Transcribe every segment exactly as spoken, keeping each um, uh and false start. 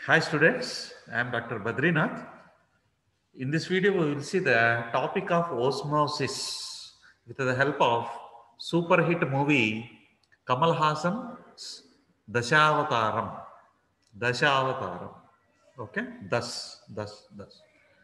Hi students, I am Doctor Badrinath. In this video, we will see the topic of osmosis with the help of super hit movie Kamal Hassan's Dashavataram. Dashavataram. Okay, thus, thus, thus.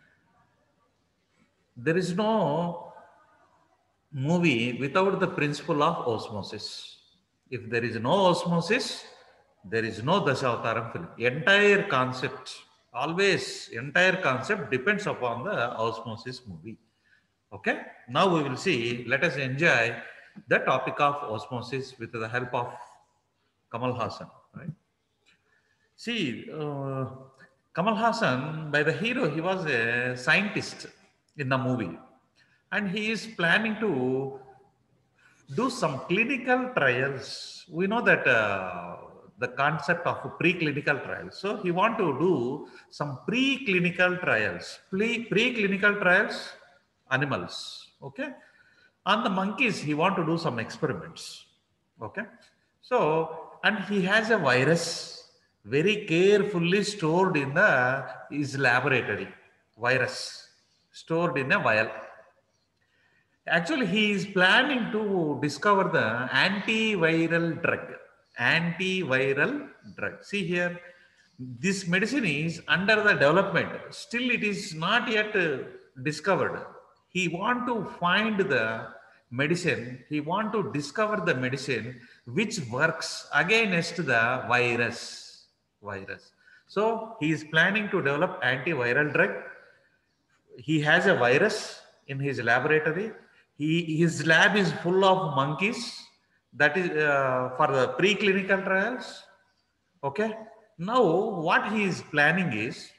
There is no movie without the principle of osmosis. If there is no osmosis, there is no Dashavataram film. Entire concept, always, entire concept depends upon the osmosis movie. Okay, now we will see, let us enjoy the topic of osmosis with the help of Kamal Hassan. Right? See, uh, Kamal Hassan, by the hero, he was a scientist in the movie, and he is planning to do some clinical trials. We know that uh, the concept of preclinical trials. So he want to do some preclinical trials. Pre preclinical trials, animals. Okay, on the monkeys he want to do some experiments. Okay, so and he has a virus very carefully stored in the his laboratory. Virus stored in a vial. Actually, he is planning to discover the antiviral drug. Antiviral drug. See here, this medicine is under the development. Still, it is not yet uh, discovered. He want to find the medicine. He want to discover the medicine which works against the virus. Virus. So he is planning to develop antiviral drug. He has a virus in his laboratory. He, his lab is full of monkeys. That is uh, for the preclinical trials. Okay. Now, what he is planning is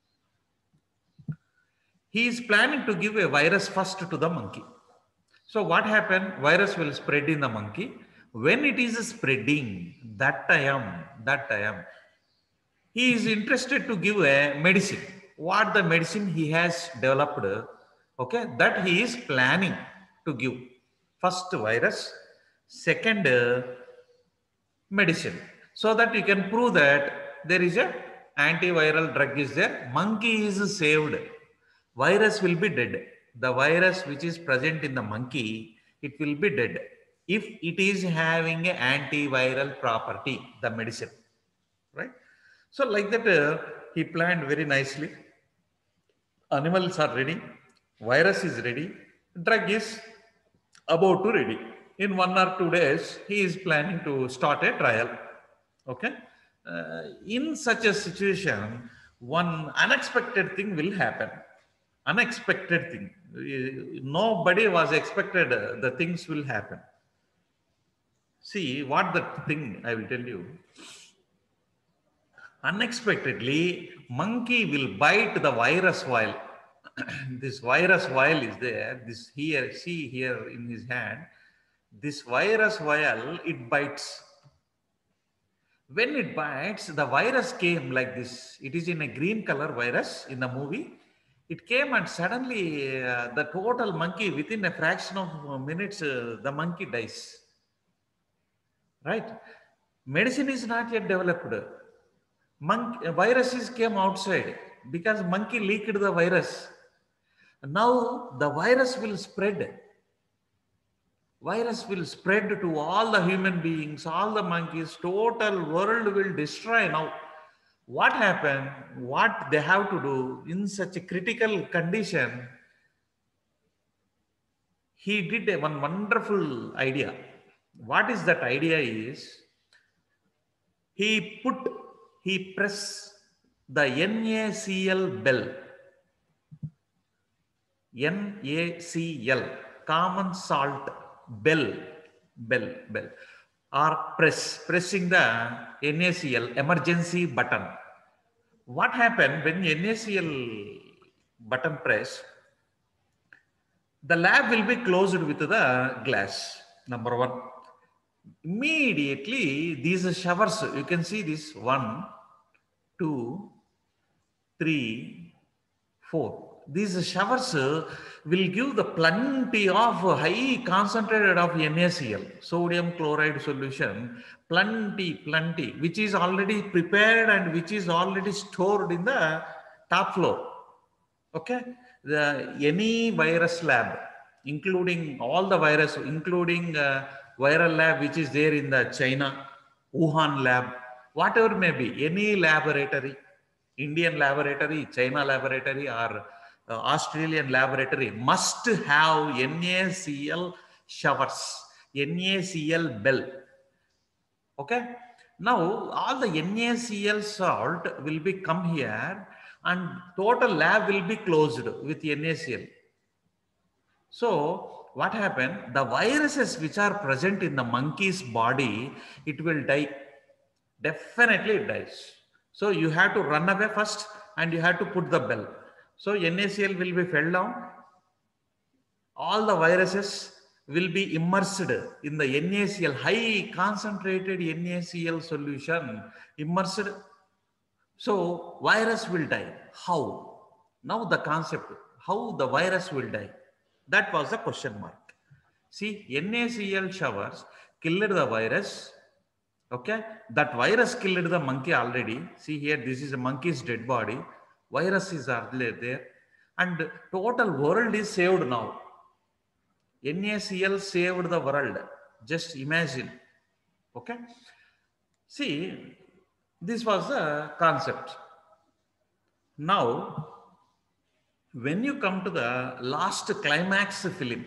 he is planning to give a virus first to the monkey. So, what happened? Virus will spread in the monkey. When it is spreading, that time, that time, he is interested to give a medicine. What the medicine he has developed, okay, that he is planning to give. First virus, second uh, medicine, so that you can prove that there is a antiviral drug is there. Monkey is saved. Virus will be dead. The virus which is present in the monkey, it will be dead if it is having an antiviral property, the medicine, right? So like that, uh, he planned very nicely. Animals are ready, virus is ready, drug is about to ready. In one or two days, he is planning to start a trial. Okay. Uh, in such a situation, one unexpected thing will happen. Unexpected thing. Uh, Nobody was expected uh, the things will happen. See what the thing I will tell you. Unexpectedly, monkey will bite the virus while this virus vial is there. This here, see here in his hand, this virus vial, it bites. When it bites, the virus came like this. It is in a green color virus in the movie. It came and suddenly uh, the total monkey, within a fraction of minutes, uh, the monkey dies. Right? Medicine is not yet developed. Monkey, viruses came outside because monkey leaked the virus. Now the virus will spread. Virus will spread to all the human beings, all the monkeys, total world will destroy. Now, what happened? What they have to do in such a critical condition? He did a one wonderful idea. What is that idea is, he put, he press the NaCl bell. NaCl, common salt bell, bell, bell, or press, pressing the NaCl emergency button. What happened when NaCl button press? The lab will be closed with the glass, number one. Immediately, these showers, you can see this one, two, three, four. these showers will give the plenty of high concentrated of NaCl, sodium chloride solution, plenty, plenty, which is already prepared and which is already stored in the top floor. Okay, the any virus lab, including all the virus, including uh, viral lab which is there in the China, Wuhan lab, whatever may be, any laboratory, Indian laboratory, China laboratory, or uh, Australian laboratory must have NaCl showers, NaCl bell. Okay, now all the NaCl salt will be come here and total lab will be closed with NaCl. So what happened? The viruses which are present in the monkey's body, it will die. Definitely it dies. So you have to run away first and you have to put the bell. So NaCl will be fell down. All the viruses will be immersed in the NaCl, high concentrated NaCl solution, immersed. So virus will die. How? Now the concept, how the virus will die? That was the question mark. See, NaCl showers killed the virus. Okay, that virus killed the monkey already. See here, this is a monkey's dead body. Virus is already there. And total world is saved now. NaCl saved the world. Just imagine. Okay. See, this was the concept. Now, when you come to the last climax film,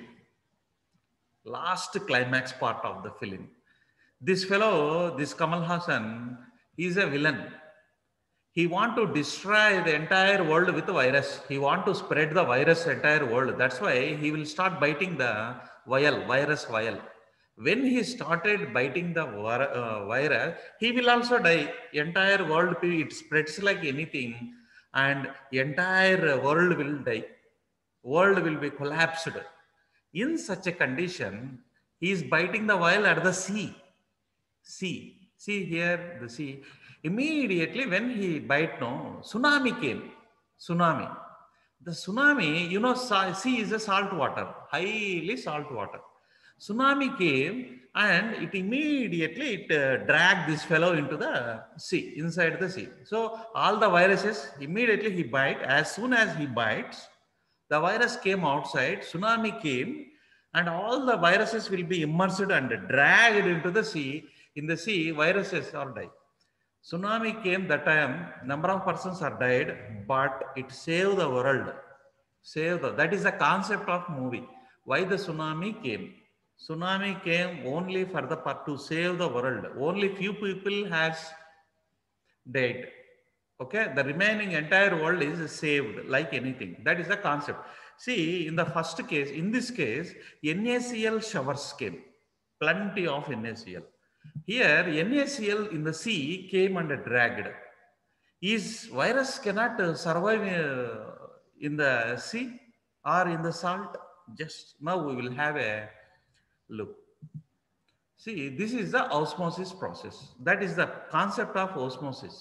last climax part of the film, this fellow, this Kamal Haasan, he is a villain. He want to destroy the entire world with the virus. He want to spread the virus entire world. That's why he will start biting the vial, virus vial. When he started biting the uh, virus, he will also die. Entire world, it spreads like anything, and entire world will die. World will be collapsed. In such a condition, he is biting the vial at the sea. Sea. See here, the sea. Immediately when he bite, no, tsunami came. Tsunami. The tsunami, you know, sea is a salt water, highly salt water. Tsunami came and it immediately it uh, dragged this fellow into the sea, inside the sea. So all the viruses, immediately he bite. As soon as he bites, the virus came outside, tsunami came, and all the viruses will be immersed and dragged into the sea. In the sea, viruses are died. Tsunami came that time, number of persons are died, but it saved the world. Saved the, that is the concept of movie. Why the tsunami came? Tsunami came only for the to save the world. Only few people has died. Okay, the remaining entire world is saved like anything. That is the concept. See, in the first case, in this case, NaCl showers came. Plenty of NaCl. Here, NaCl in the sea came and dragged. Is virus cannot survive in the sea or in the salt? Just now we will have a look. See, this is the osmosis process. That is the concept of osmosis.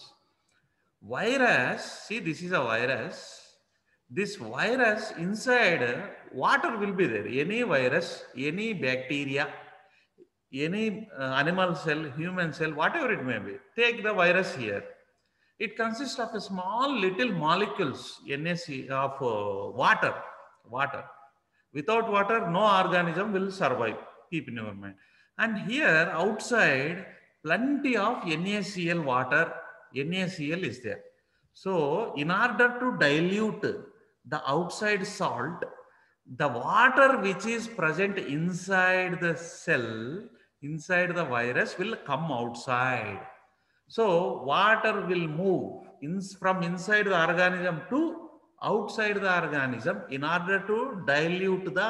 Virus, see, this is a virus. This virus inside water will be there. Any virus, any bacteria, any uh, animal cell, human cell, whatever it may be. Take the virus here. It consists of a small little molecules, NaC, of uh, water. Water. Without water, no organism will survive. Keep in your mind. And here outside, plenty of NaCl water, NaCl is there. So in order to dilute the outside salt, the water which is present inside the cell, inside the virus will come outside. So water will move in, from inside the organism to outside the organism in order to dilute the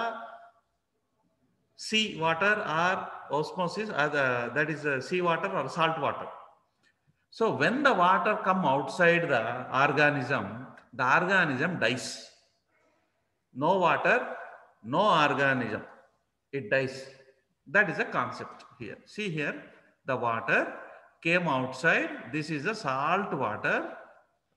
sea water or osmosis, or the, that is the sea water or salt water. So when the water come outside the organism, the organism dies. No water, no organism. It dies. That is the concept here. See here, the water came outside. This is the salt water.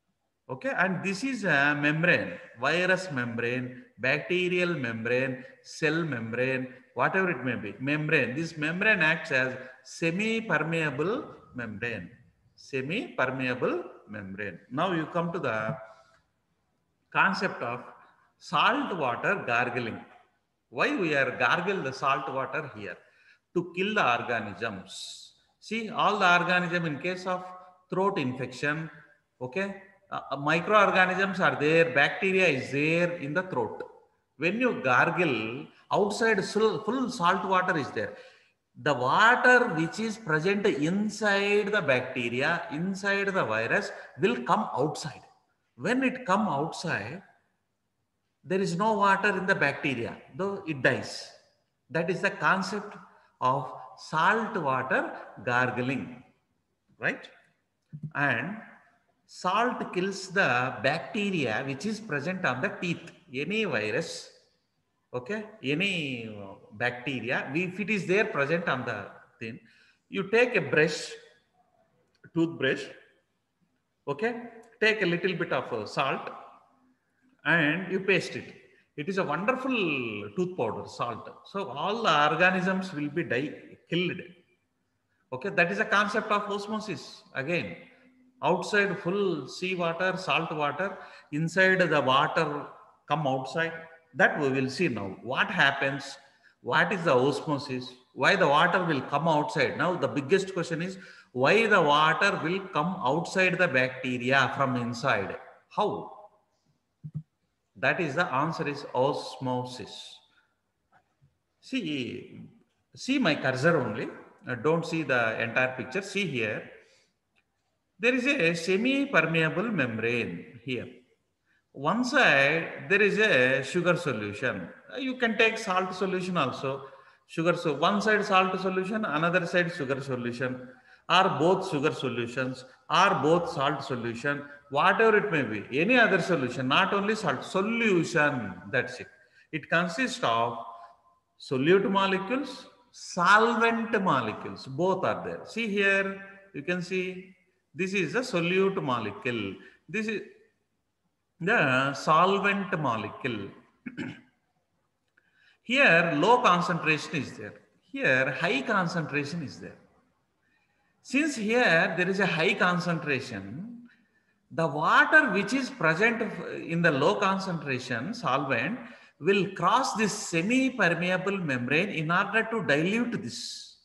Okay, and this is a membrane, virus membrane, bacterial membrane, cell membrane, whatever it may be, membrane. This membrane acts as semi-permeable membrane, semi-permeable membrane. Now you come to the concept of salt water gargling. Why we are gargle the salt water here? To kill the organisms. See, all the organism in case of throat infection, okay, uh, uh, microorganisms are there, bacteria is there in the throat. When you gargle, outside full, full salt water is there. The water which is present inside the bacteria, inside the virus, will come outside. When it come outside, there is no water in the bacteria, though it dies. That is the concept of salt water gargling, right? And salt kills the bacteria which is present on the teeth. Any virus, okay, any uh, bacteria, if it is there present on the thing, you take a brush, toothbrush, okay, take a little bit of uh, salt and you paste it. It is a wonderful tooth powder, salt. So all the organisms will be die, killed. Okay, that is a concept of osmosis. Again, outside full sea water, salt water, inside the water come outside. That we will see now. What happens? What is the osmosis? Why the water will come outside? Now the biggest question is why the water will come outside the bacteria from inside? How? That is the answer is osmosis. See, see my cursor only. Uh, don't see the entire picture. See here. There is a semi-permeable membrane here. One side, there is a sugar solution. Uh, You can take salt solution also. Sugar, so one side salt solution, another side sugar solution, or both sugar solutions, or both salt solution, whatever it may be, any other solution, not only salt, solution, that's it. It consists of solute molecules, solvent molecules, both are there. See here, you can see this is a solute molecule. This is the solvent molecule. Here, low concentration is there. Here, high concentration is there. Since here there is a high concentration, the water which is present in the low concentration solvent will cross this semi-permeable membrane in order to dilute this.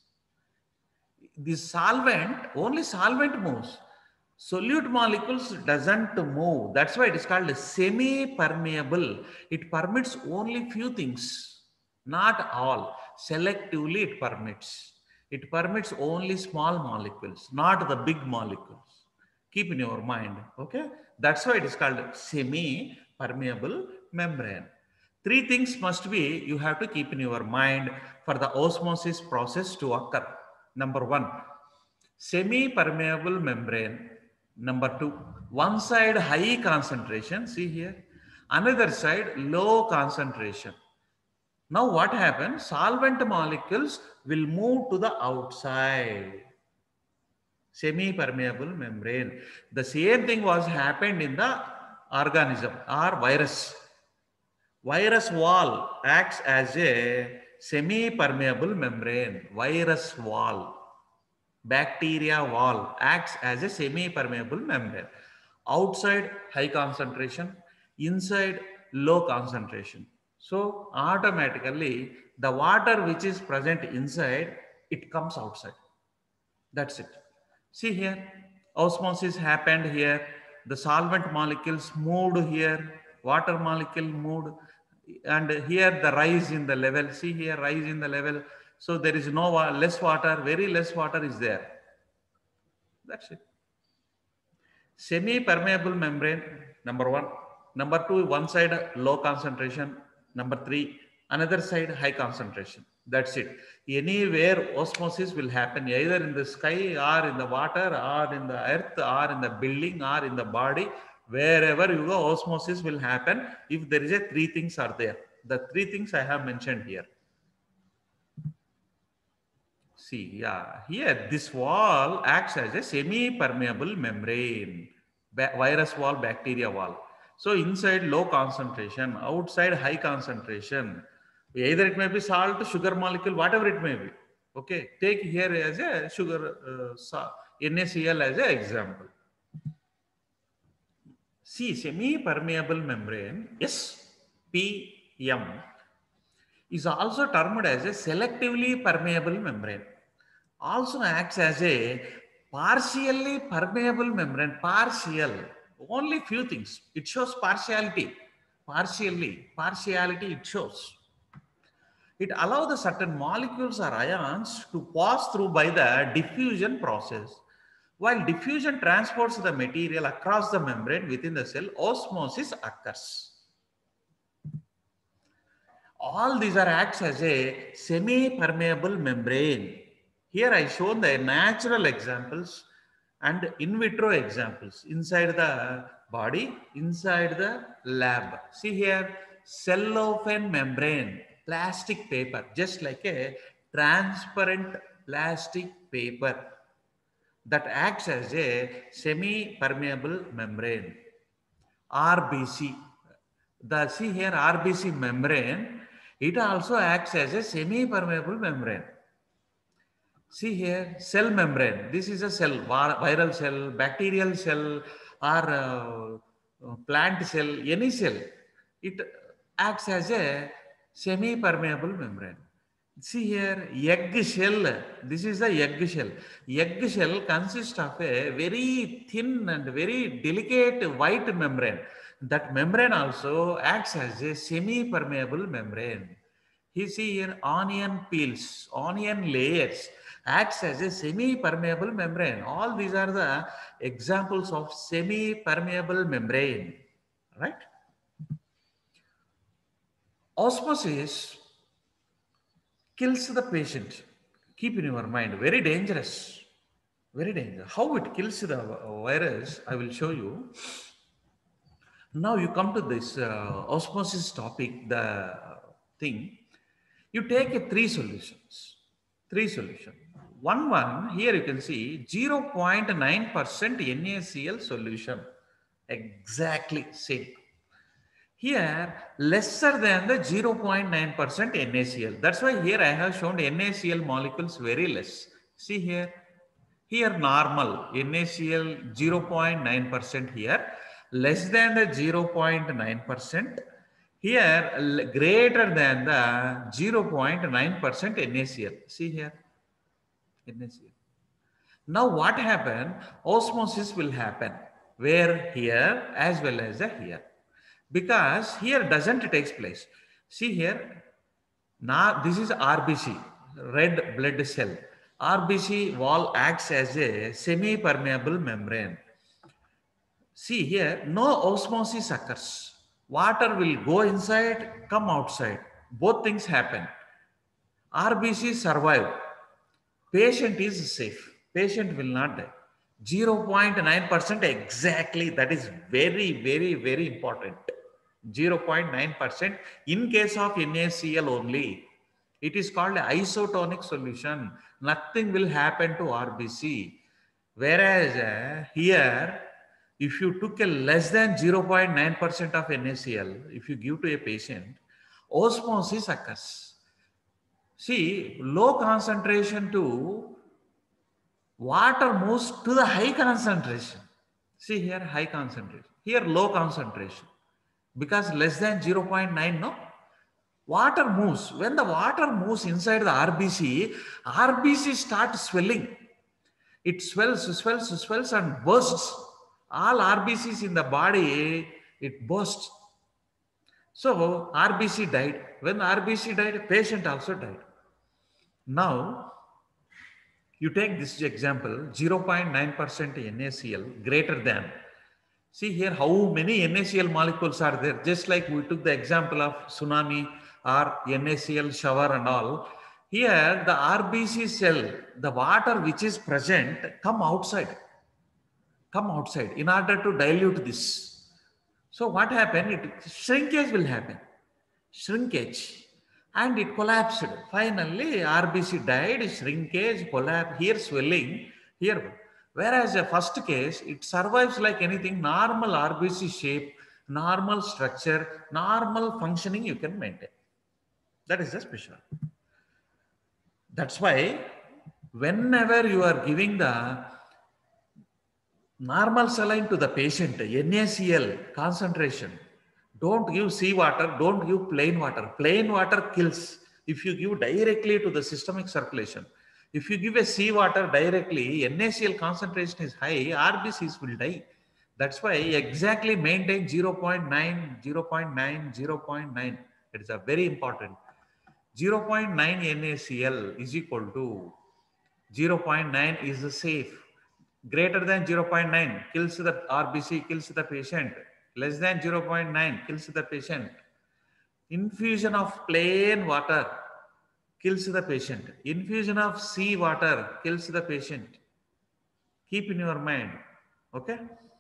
The solvent, only solvent moves. Solute molecules doesn't move. That's why it is called semi-permeable. It permits only few things, not all. Selectively it permits. It permits only small molecules, not the big molecules. Keep in your mind, okay? That's why it is called semi-permeable membrane. Three things must be, you have to keep in your mind for the osmosis process to occur. Number one, semi-permeable membrane. Number two, one side high concentration, see here. Another side low concentration. Now what happens? Solvent molecules will move to the outside. Semi-permeable membrane. The same thing was happened in the organism or virus. Virus wall acts as a semi-permeable membrane. Virus wall. Bacteria wall acts as a semi-permeable membrane. Outside high concentration, inside low concentration. So automatically the water which is present inside, it comes outside. That's it. See here, osmosis happened here. The solvent molecules moved here, water molecule moved, and here the rise in the level. See here, rise in the level. So there is no less water, very less water is there. That's it. Semi-permeable membrane, number one. Number two, one side low concentration. Number three, another side high concentration. That's it. Anywhere osmosis will happen, either in the sky or in the water or in the earth or in the building or in the body. Wherever you go, osmosis will happen if there is a three things are there. The three things I have mentioned here. See, yeah, here this wall acts as a semi-permeable membrane. virus wall, bacteria wall. So inside low concentration, outside high concentration. Either it may be salt, sugar molecule, whatever it may be. Okay, take here as a sugar, uh, NaCl as an example. See, semi-permeable membrane, S P M, is also termed as a selectively permeable membrane. Also acts as a partially permeable membrane. Partial, only few things. It shows partiality. Partially, partiality it shows. It allows the certain molecules or ions to pass through by the diffusion process. While diffusion transports the material across the membrane within the cell, osmosis occurs. All these are acts as a semi-permeable membrane. Here I shown the natural examples and in vitro examples inside the body, inside the lab. See here, cellophane membrane, plastic paper, just like a transparent plastic paper that acts as a semi-permeable membrane. R B C, the see here R B C membrane, it also acts as a semi-permeable membrane. See here, cell membrane. This is a cell, viral cell, bacterial cell, or uh, plant cell, any cell. It acts as a semi-permeable membrane. See here, egg shell. This is the egg shell. Egg shell consists of a very thin and very delicate white membrane. That membrane also acts as a semi-permeable membrane. You see here, onion peels, onion layers acts as a semi-permeable membrane. All these are the examples of semi-permeable membrane, right? Osmosis kills the patient. Keep in your mind, very dangerous, very dangerous. How it kills the virus, I will show you. Now you come to this uh, osmosis topic, the thing. You take a three solutions, three solutions. One, one, here you can see zero point nine percent NaCl solution, exactly same. Here, lesser than the zero point nine percent NaCl. That's why here I have shown NaCl molecules very less. See here, here normal, NaCl zero point nine percent here, less than the zero point nine percent. Here, greater than the zero point nine percent NaCl. See here, NaCl. Now what happened? Osmosis will happen. Where? Here as well as the here. Because here doesn't take place. See here, now this is R B C, red blood cell. R B C wall acts as a semi-permeable membrane. See here, no osmosis occurs. Water will go inside, come outside. Both things happen. R B C survive. Patient is safe. Patient will not die. zero point nine percent exactly. That is very, very, very important. zero point nine percent in case of NaCl only. It is called an isotonic solution. Nothing will happen to R B C. Whereas uh, here, if you took a less than zero point nine percent of NaCl, if you give to a patient, osmosis occurs. See, low concentration to water moves to the high concentration. See here, high concentration. Here, low concentration. Because less than zero point nine, no? Water moves. When the water moves inside the R B C, R B C starts swelling. It swells, swells, swells and bursts. All R B Cs in the body, it bursts. So R B C died. When R B C died, patient also died. Now, you take this example, zero point nine percent NaCl greater than. See here how many NaCl molecules are there. Just like we took the example of tsunami or NaCl shower and all. Here the R B C cell, the water which is present, come outside. Come outside in order to dilute this. So what happened? It, shrinkage will happen. Shrinkage. And it collapsed. Finally, R B C died, shrinkage, collapse, here swelling, here. Whereas a first case, it survives like anything, normal R B C shape, normal structure, normal functioning you can maintain. That is the special. That's why whenever you are giving the normal saline to the patient, N A C L concentration, don't give seawater, don't give plain water. Plain water kills. If you give directly to the systemic circulation, if you give a seawater directly, N A C L concentration is high, R B Cs will die. That's why exactly maintain zero point nine, zero point nine, zero point nine. It is a very important. zero point nine N A C L is equal to zero point nine is the safe. Greater than zero point nine kills the R B C, kills the patient. Less than zero point nine kills the patient. Infusion of plain water kills the patient. Infusion of sea water kills the patient. Keep in your mind. Okay?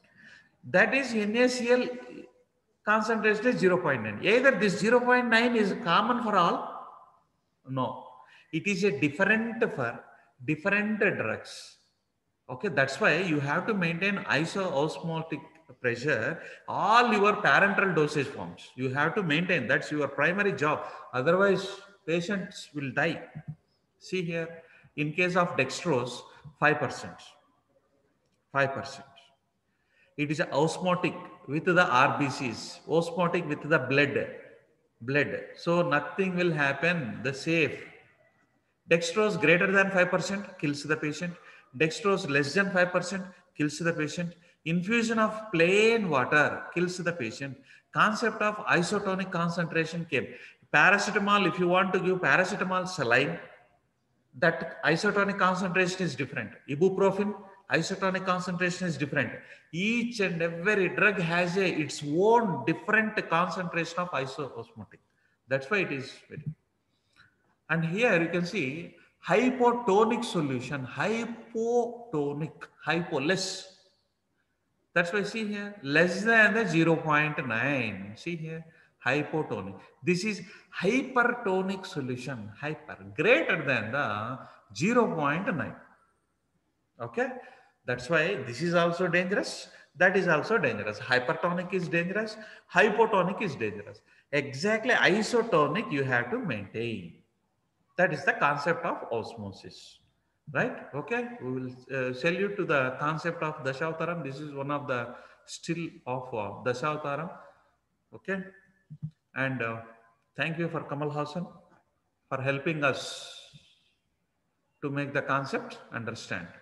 That is N A C L concentration is zero point nine. Either this zero point nine is common for all. No. It is a different for different drugs. Okay, that's why you have to maintain isoosmotic pressure, all your parenteral dosage forms. You have to maintain, that's your primary job. Otherwise, patients will die. See here, in case of dextrose, five percent. five percent. It is osmotic with the R B Cs, osmotic with the blood. blood. So nothing will happen, the safe. Dextrose greater than five percent kills the patient. Dextrose less than five percent kills the patient. Infusion of plain water kills the patient. Concept of isotonic concentration came. Paracetamol, if you want to give paracetamol saline, that isotonic concentration is different. Ibuprofen, isotonic concentration is different. Each and every drug has a, its own different concentration of isoosmotic. That's why it is very. And here you can see hypotonic solution, hypotonic, hypo less. That's why see here, less than the zero point nine. See here, hypotonic. This is hypertonic solution, hyper, greater than the zero point nine. Okay, that's why this is also dangerous. That is also dangerous. Hypertonic is dangerous. Hypotonic is dangerous. Exactly isotonic you have to maintain. That is the concept of osmosis, right? Okay, we will uh, sell you to the concept of Dashavtaram. This is one of the still of uh, Dashavtaram. Okay, and uh, thank you for Kamal Hassan for helping us to make the concept understand.